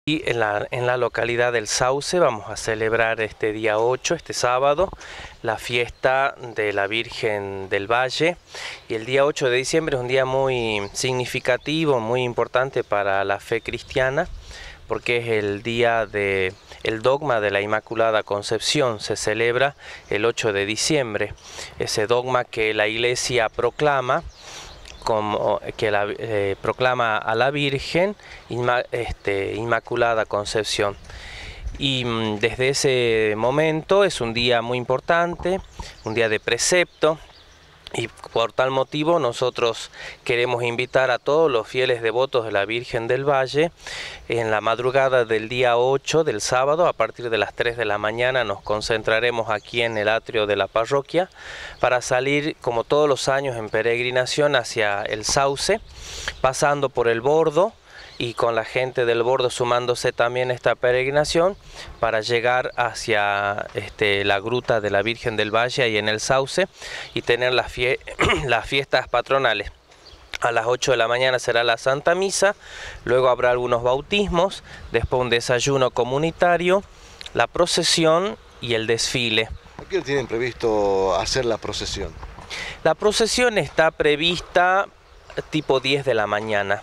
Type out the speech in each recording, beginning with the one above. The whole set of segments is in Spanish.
Y en la localidad del Sauce vamos a celebrar este día 8, este sábado, la fiesta de la Virgen del Valle. Y el día 8 de diciembre es un día muy significativo, muy importante para la fe cristiana, porque es el día del dogma de la Inmaculada Concepción. Se celebra el 8 de diciembre, ese dogma que la Iglesia proclama, como que proclama a la Virgen Inmaculada Concepción. Y desde ese momento es un día muy importante, un día de precepto, y por tal motivo nosotros queremos invitar a todos los fieles devotos de la Virgen del Valle. En la madrugada del día 8 del sábado, a partir de las 3 de la mañana, nos concentraremos aquí en el atrio de la parroquia para salir, como todos los años, en peregrinación hacia el Sauce, pasando por el Bordo, y con la gente del Bordo sumándose también a esta peregrinación para llegar hacia la gruta de la Virgen del Valle ahí en el Sauce y tener las fiestas patronales. A las 8 de la mañana será la Santa Misa, luego habrá algunos bautismos, después un desayuno comunitario, la procesión y el desfile. ¿A qué hora tienen previsto hacer la procesión? La procesión está prevista tipo 10 de la mañana.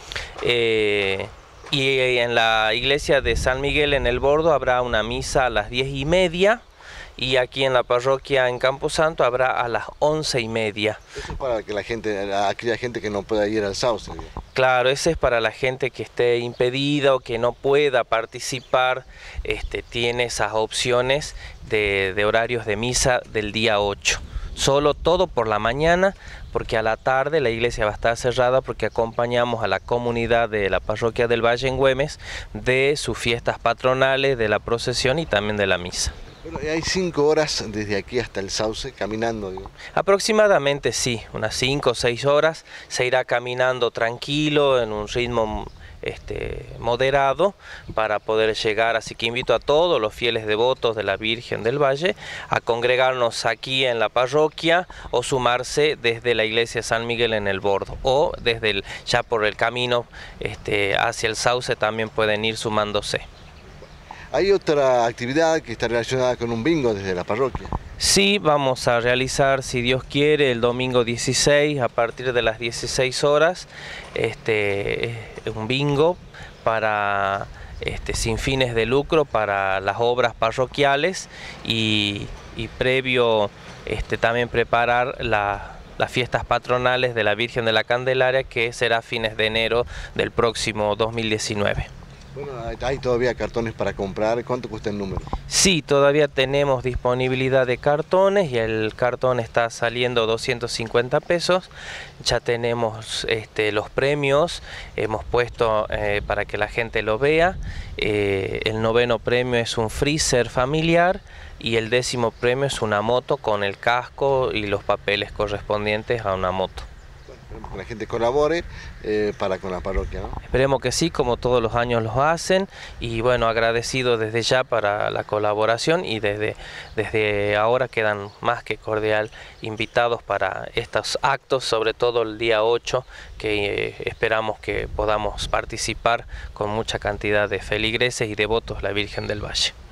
Y en la iglesia de San Miguel en el Bordo habrá una misa a las 10:30 y aquí en la parroquia en Camposanto habrá a las 11:30. Eso es para que aquella gente que no pueda ir al Sauce. Claro, ese es para la gente que esté impedida o que no pueda participar, tiene esas opciones de horarios de misa del día 8. Solo todo por la mañana, porque a la tarde la iglesia va a estar cerrada porque acompañamos a la comunidad de la parroquia del Valle en Güemes de sus fiestas patronales, de la procesión y también de la misa. Bueno, hay 5 horas desde aquí hasta el Sauce caminando, digo. Aproximadamente sí, unas 5 o 6 horas, se irá caminando tranquilo en un ritmo moderado para poder llegar, así que invito a todos los fieles devotos de la Virgen del Valle a congregarnos aquí en la parroquia o sumarse desde la iglesia San Miguel en el Bordo o ya por el camino hacia el Sauce también pueden ir sumándose. ¿Hay otra actividad que está relacionada con un bingo desde la parroquia? Sí, vamos a realizar, si Dios quiere, el domingo 16 a partir de las 16 horas un bingo para sin fines de lucro para las obras parroquiales y previo también preparar las fiestas patronales de la Virgen de la Candelaria, que será a fines de enero del próximo 2019. Bueno, hay todavía cartones para comprar. ¿Cuánto cuesta el número? Sí, todavía tenemos disponibilidad de cartones y el cartón está saliendo 250 pesos. Ya tenemos los premios, hemos puesto para que la gente lo vea. El 9º premio es un freezer familiar y el 10º premio es una moto con el casco y los papeles correspondientes a una moto. Esperemos que la gente colabore para con la parroquia, ¿no? Esperemos que sí, como todos los años lo hacen, y bueno, agradecido desde ya para la colaboración y desde ahora quedan más que cordial invitados para estos actos, sobre todo el día 8, que esperamos que podamos participar con mucha cantidad de feligreses y devotos de la Virgen del Valle.